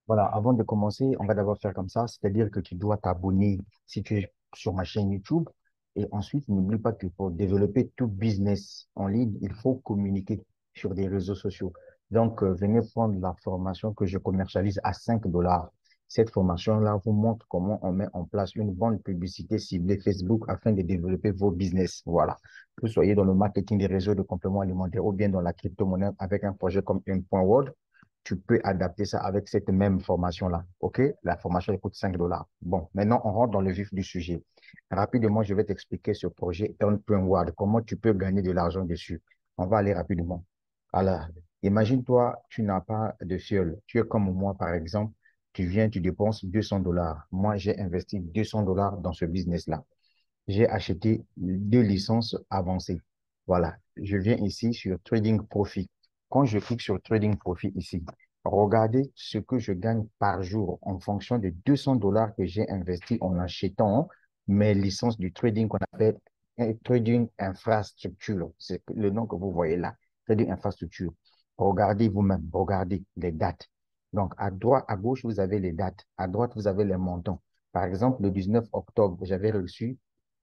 Voilà, avant de commencer, on va d'abord faire comme ça, c'est-à-dire que tu dois t'abonner si tu es sur ma chaîne YouTube. Et ensuite, n'oublie pas que pour développer tout business en ligne, il faut communiquer sur des réseaux sociaux. Donc, venez prendre la formation que je commercialise à 5 dollars. Cette formation-là vous montre comment on met en place une bonne publicité ciblée Facebook afin de développer vos business. Voilà. Que vous soyez dans le marketing des réseaux de compléments alimentaires ou bien dans la crypto-monnaie avec un projet comme Word, tu peux adapter ça avec cette même formation-là. OK? La formation, elle coûte 5 dollars. Bon, maintenant, on rentre dans le vif du sujet. Rapidement, je vais t'expliquer ce projet Earn.Word, comment tu peux gagner de l'argent dessus. On va aller rapidement. Alors, imagine-toi, tu n'as pas de fiole. Tu es comme moi, par exemple. Tu viens, tu dépenses 200 dollars. Moi, j'ai investi 200 dollars dans ce business-là. J'ai acheté 2 licences avancées. Voilà, je viens ici sur Trading Profit. Quand je clique sur Trading Profit ici, regardez ce que je gagne par jour en fonction des 200 dollars que j'ai investi en achetant mes licences du trading qu'on appelle Trading Infrastructure. C'est le nom que vous voyez là, Trading Infrastructure. Regardez vous-même, regardez les dates. Donc, à droite, à gauche, vous avez les dates. À droite, vous avez les montants. Par exemple, le 19 octobre, j'avais reçu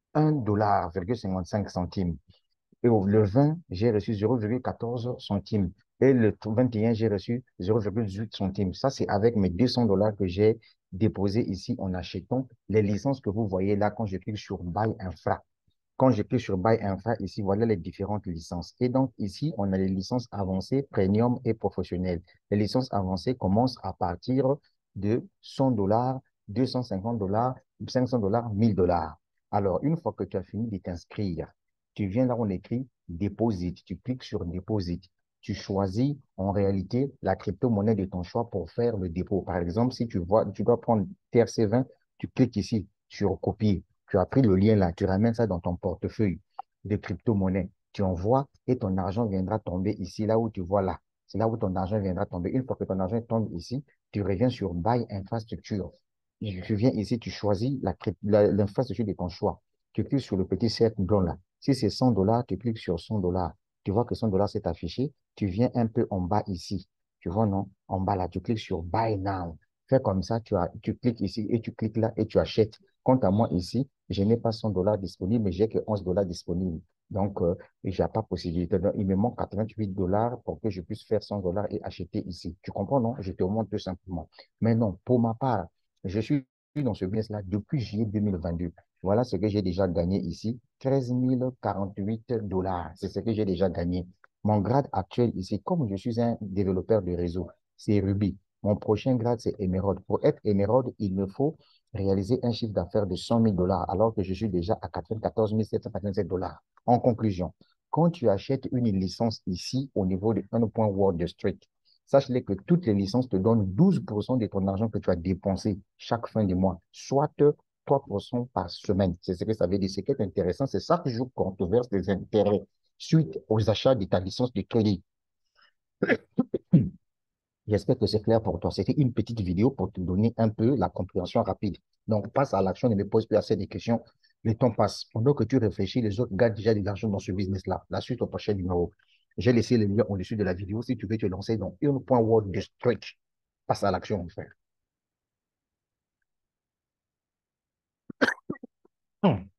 1,55 $. Et le 20, j'ai reçu 0,14 centimes. Et le 21, j'ai reçu 0,18 centimes. Ça, c'est avec mes 200 dollars que j'ai déposés ici en achetant les licences que vous voyez là quand je clique sur Buy Infra. Quand je clique sur Buy Infra, ici, voilà les différentes licences. Et donc, ici, on a les licences avancées, premium et professionnelles. Les licences avancées commencent à partir de 100 dollars, 250 dollars, 500 dollars, 1000 dollars. Alors, une fois que tu as fini de t'inscrire, tu viens là où on écrit Deposit. Tu cliques sur Deposit. Tu choisis en réalité la crypto-monnaie de ton choix pour faire le dépôt. Par exemple, si tu vois, tu dois prendre TRC20, tu cliques ici sur Copier. Tu as pris le lien là, tu ramènes ça dans ton portefeuille de crypto-monnaie. Tu envoies et ton argent viendra tomber ici, là où tu vois là. C'est là où ton argent viendra tomber. Une fois que ton argent tombe ici, tu reviens sur Buy Infrastructure. Tu viens ici, tu choisis l'infrastructure de ton choix. Tu cliques sur le petit cercle blanc là. Si c'est 100 dollars, tu cliques sur 100 dollars. Tu vois que 100 dollars c'est affiché. Tu viens un peu en bas ici. Tu vois, non? En bas là, tu cliques sur Buy Now. Fais comme ça, tu cliques ici et tu cliques là et tu achètes. Quant à moi ici, je n'ai pas 100 dollars disponibles, mais j'ai que 11 dollars disponibles. Donc, je n'ai pas possibilité. Donc, il me manque 88 dollars pour que je puisse faire 100 dollars et acheter ici. Tu comprends, non? Je te montre tout simplement. Mais non, pour ma part, je suis dans ce business-là depuis juillet 2022. Voilà ce que j'ai déjà gagné ici. 13 048 dollars. C'est ce que j'ai déjà gagné. Mon grade actuel ici, comme je suis un développeur de réseau, c'est Ruby. Mon prochain grade, c'est Emerald. Pour être Emerald, il me faut réaliser un chiffre d'affaires de 100 000 dollars, alors que je suis déjà à 94 787 dollars. En conclusion, quand tu achètes une licence ici au niveau de 1.World Street, sache-les que toutes les licences te donnent 12% de ton argent que tu as dépensé chaque fin de mois, soit 3% par semaine. C'est ce que ça veut dire. Ce qui est intéressant, c'est chaque jour qu'on te verse des intérêts suite aux achats de ta licence de crédit. J'espère que c'est clair pour toi. C'était une petite vidéo pour te donner un peu la compréhension rapide. Donc, passe à l'action, ne me pose plus assez de questions. Le temps passe. Pendant que tu réfléchis, les autres gagnent déjà de l'argent dans ce business-là. La suite au prochain numéro. J'ai laissé le lien au-dessus de la vidéo si tu veux te lancer dans une point word de stretch. Passe à l'action, mon frère.